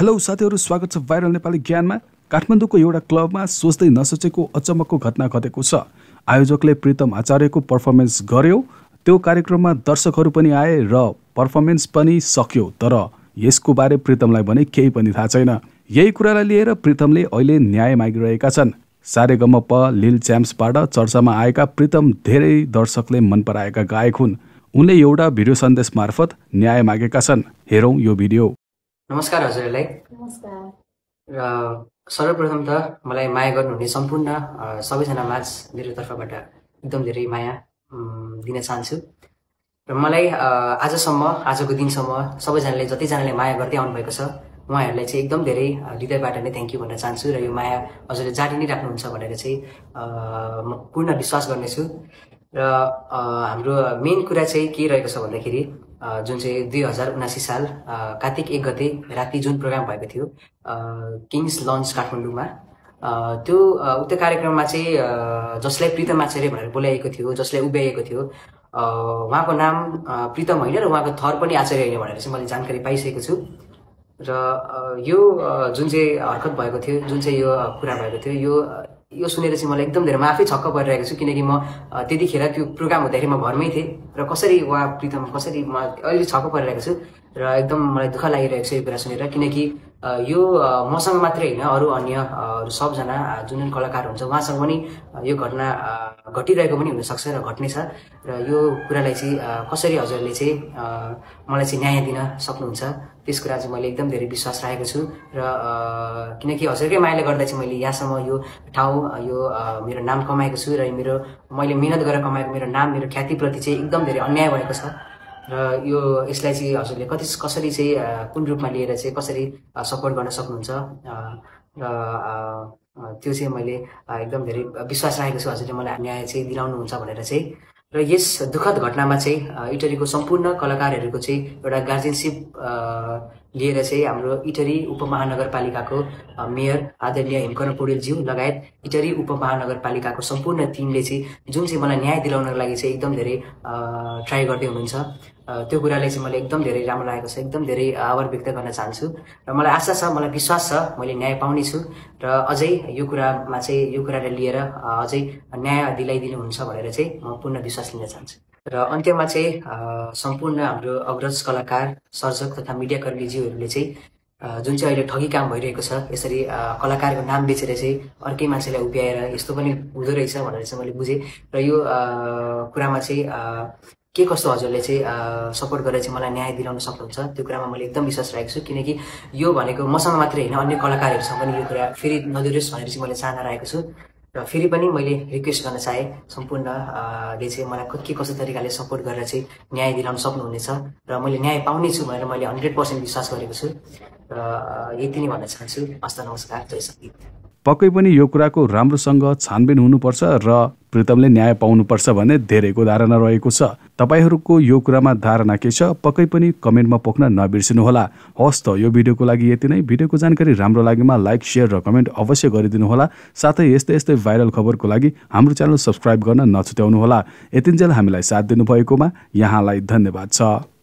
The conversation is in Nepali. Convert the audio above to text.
हेलो साथीहरु, स्वागत छ भाइरल नेपाली ज्ञानमा। काठमाडौँको एउटा क्लबमा सोच्दै नसोचेको अचम्मको घटना घटेको छ। आयोजकले प्रीतम आचार्यको पर्फर्मेन्स गर्यो। त्यो कार्यक्रममा दर्शकहरू पनि आए र पर्फर्मेन्स पनि सक्यो, तर यसको बारे प्रीतमलाई भने केही पनि थाहा छैन। यही कुरालाई लिएर प्रीतमले अहिले न्याय मागिरहेका छन्। सारेगमप लिल च्याम्प्सबाट चर्चामा आएका प्रीतम धेरै दर्शकले मन पराएका गायक हुन्। उनले एउटा भिडियो सन्देश मार्फत न्याय मागेका छन्। हेरौं यो भिडियो। नमस्कार हजुरलाई। नमस्कार। र सर्वप्रथम त मलाई माया गर्नुहुने सम्पूर्ण सबैजना माझ मेरो तर्फबाट एकदम धेरै माया दिन चाहन्छु। र मलाई आजसम्म आजको दिनसम्म सबैजनाले जतिजनाले माया गर्दै आउनुभएको छ उहाँहरूलाई चाहिँ एकदम धेरै हृदयबाट नै थ्याङ्क यू भन्न चाहन्छु। र यो माया हजुरले जारी नै राख्नुहुन्छ भनेर चाहिँ म पूर्ण विश्वास गर्नेछु। र हाम्रो मेन कुरा चाहिँ के रहेको छ भन्दाखेरि जुन चाहिँ 2079 साल कार्तिक 1 गते राति जुन प्रोग्राम भएको थियो किङ्स लन्च काठमाडौँमा, त्यो उक्त कार्यक्रममा चाहिँ जसलाई प्रीतम आचार्य भनेर बोलाइएको थियो, जसलाई उभ्याइएको थियो, उहाँको नाम प्रीतम होइन र उहाँको थर पनि आचार्य होइन भनेर चाहिँ मैले जानकारी पाइसकेको छु। र यो जुन चाहिँ हरकत भएको थियो, जुन चाहिँ यो कुरा भएको थियो, यो सुनेर चाहिँ मलाई एकदम धेरै म आफै छक्क परिरहेको छु। किनकि म त्यतिखेर त्यो प्रोग्राम हुँदाखेरि म घरमै थिएँ र कसरी उहाँ प्रीतम कसरी म अहिले छक्क परिरहेको छु र एकदम मलाई दुःख लागिरहेको छ यो कुरा सुनेर। किनकि यो मसँग मात्रै होइन, अरू अन्य सबजना जुन जुन कलाकार हुन्छ उहाँसँग पनि यो घटना घटिरहेको पनि हुनसक्छ र घट्नेछ। र यो कुरालाई चाहिँ कसरी हजुरले चाहिँ मलाई चाहिँ न्याय दिन सक्नुहुन्छ त्यस कुरा चाहिँ मैले एकदम धेरै विश्वास राखेको छु। र किनकि हजुरकै मायाले गर्दा चाहिँ मैले यहाँसम्म यो ठाउँ यो मेरो नाम कमाएको छु र मैले मिहिनेत गरेर कमाएको मेरो नाम, मेरो ख्यातिप्रति चाहिँ एकदम धेरै अन्याय भएको छ। र यसलाई चाहिँ हजुरले कसरी चाहिँ कुन रूपमा लिएर चाहिँ कसरी सपोर्ट गर्न सक्नुहुन्छ र त्यो चाहिँ मैले एकदम धेरै विश्वास राखेको छु हजुरले मलाई न्याय चाहिँ दिलाउनुहुन्छ भनेर चाहिँ। र यस दुःखद घटनामा चाहिँ इटरीको सम्पूर्ण कलाकारहरूको चाहिँ एउटा गार्जियनसिप लिएर चाहिँ हाम्रो इटरी उपमहानगरपालिकाको मेयर आदरणीय हिमकर्ण पौडेलज्यू लगायत इटरी उपमहानगरपालिकाको सम्पूर्ण टिमले चाहिँ जुन चाहिँ मलाई न्याय दिलाउनको लागि चाहिँ एकदम धेरै ट्राई गर्दै हुनुहुन्छ, त्यो कुराले चाहिँ मलाई एकदम धेरै राम्रो लागेको छ। एकदम धेरै आभार व्यक्त गर्न चाहन्छु र मलाई आशा छ, मलाई विश्वास छ मैले न्याय पाउने छु र अझै यो कुरामा चाहिँ यो कुरालाई लिएर अझै न्याय दिलाइदिनुहुन्छ भनेर चाहिँ म पूर्ण विश्वास लिन चाहन्छु। र अन्त्यमा चाहिँ सम्पूर्ण हाम्रो अग्रज कलाकार, सर्जक तथा मिडियाकर्मीज्यूहरूले चाहिँ जुन चाहिँ अहिले ठगी काम भइरहेको छ, यसरी कलाकारको नाम बेचेर चाहिँ अर्कै मान्छेलाई उभ्याएर यस्तो पनि हुँदो रहेछ भनेर चाहिँ मैले बुझेँ। र यो कुरामा चाहिँ के कस्तो हजुरले चाहिँ सपोर्ट गरेर चाहिँ मलाई न्याय दिलाउन सक्नुहुन्छ त्यो कुरामा मैले एकदम विश्वास राखेको छु। किनकि यो भनेको मसँग मात्रै होइन, अन्य कलाकारहरूसँग पनि यो कुरा फेरि नदोहोरियोस् भनेर चाहिँ मैले चाहना राखेको छु। र फेरि पनि मैले रिक्वेस्ट गर्न चाहेँ सम्पूर्णले चाहिँ मलाई के कस्तो तरिकाले सपोर्ट गरेर चाहिँ न्याय दिलाउन सक्नुहुनेछ र मैले न्याय पाउने छु भनेर मैले 100% विश्वास गरेको छु। र यति नै भन्न चाहन्छु। हस्त नमस्कार, जय सङ्गीत। पक्कै पनि यो कुराको राम्रोसँग छानबिन हुनुपर्छ र प्रीतमले न्याय पाउनुपर्छ भन्ने धेरैको धारणा रहेको छ। तपाईहरूको यो कुरामा धारणा के छ पक्कै पनि कमेन्टमा पोख्न नबिर्सिनुहोला। हस् त यो भिडियोको लागि यति नै। भिडियोको जानकारी राम्रो लागेमा लाइक, शेयर र कमेन्ट अवश्य गरिदिनुहोला। साथै यस्तै भाइरल खबरको लागि हाम्रो च्यानल सब्स्क्राइब गर्न नछुट्याउनुहोला। यतिन्जेल हामीलाई साथ दिनुभएकोमा यहाँलाई धन्यवाद छ।